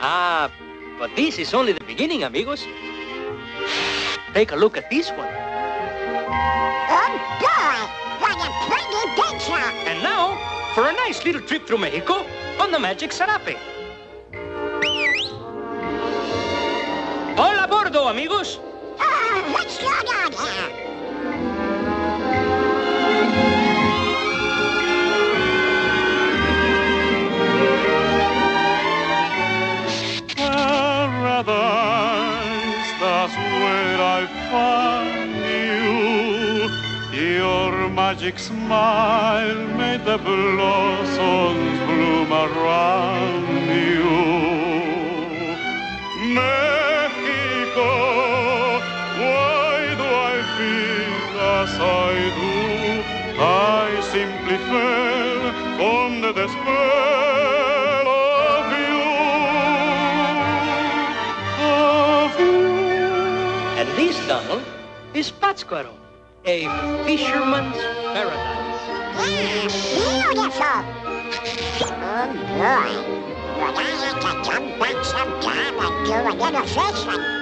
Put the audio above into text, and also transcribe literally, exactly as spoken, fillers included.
Ah, but this is only the beginning, amigos. Take a look at this one. Oh, boy! What a pretty picture! And now, for a nice little trip through Mexico on the Magic Sarape. Hola, bordo, amigos! Oh, what's going on here? Paradise, that's where I found you. Your magic smile made the blossoms bloom around you. Mexico, why do I feel as I do? I simply fell under the spell of you, of you. And this tunnel is Pátzcuaro, a fisherman's paradise. Yeah, beautiful! Oh, boy. Would I like to jump back sometime and do a little fishing?